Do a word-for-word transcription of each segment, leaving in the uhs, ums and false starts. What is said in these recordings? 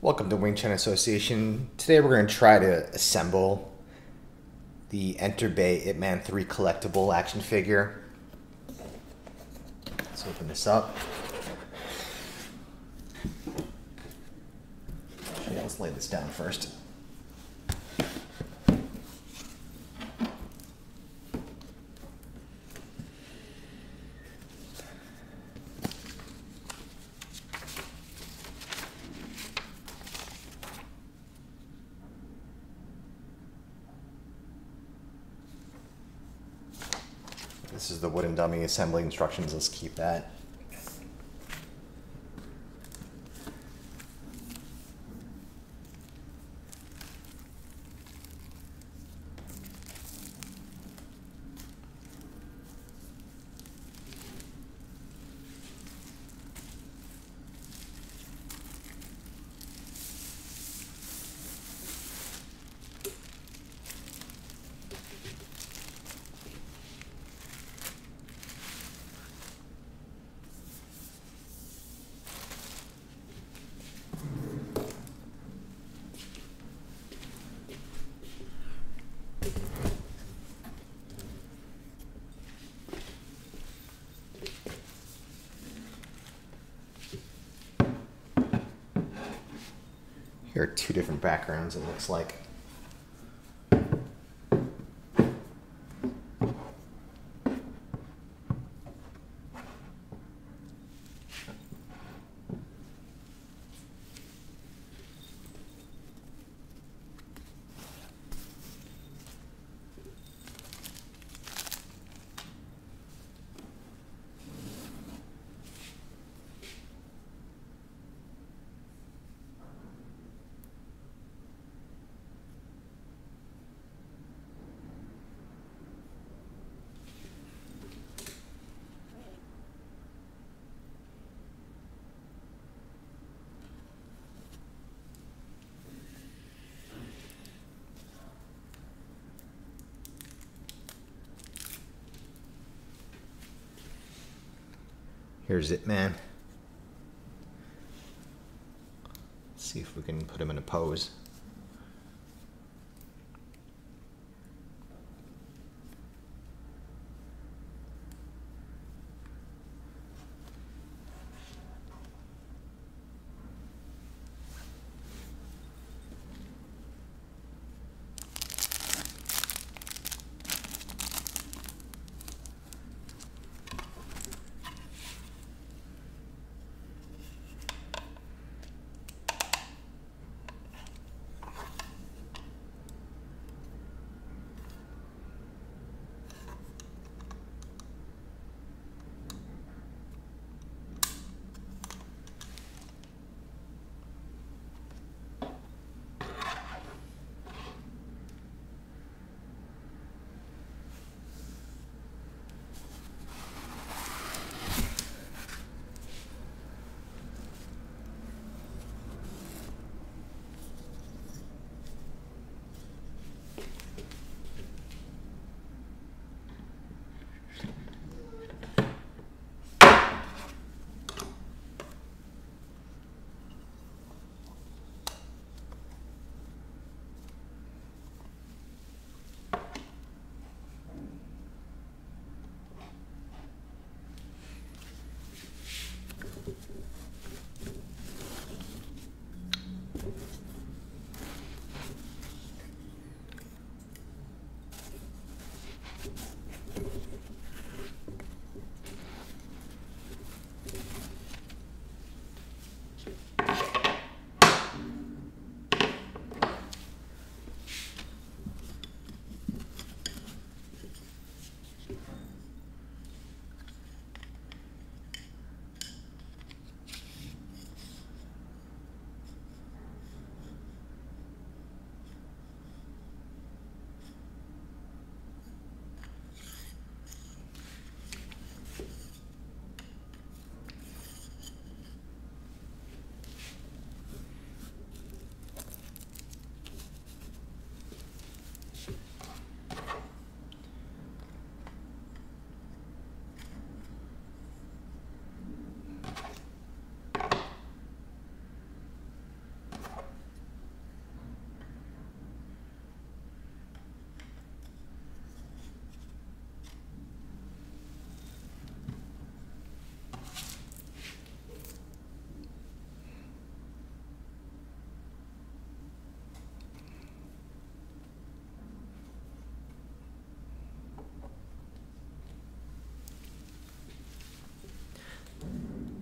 Welcome to Wing Chun Association. Today we're going to try to assemble the Enterbay Ip Man three collectible action figure. Let's open this up. Actually, let's lay this down first. This is the wooden dummy assembly instructions. Let's keep that. Here are two different backgrounds, it looks like. Here's Ip Man. Let's see if we can put him in a pose.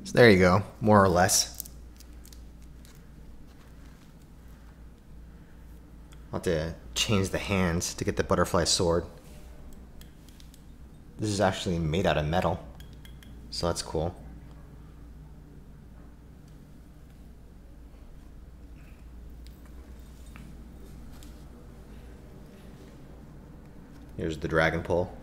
So there you go, more or less. I'll have to change the hands to get the butterfly sword. This is actually made out of metal, so that's cool. Here's the dragon pole.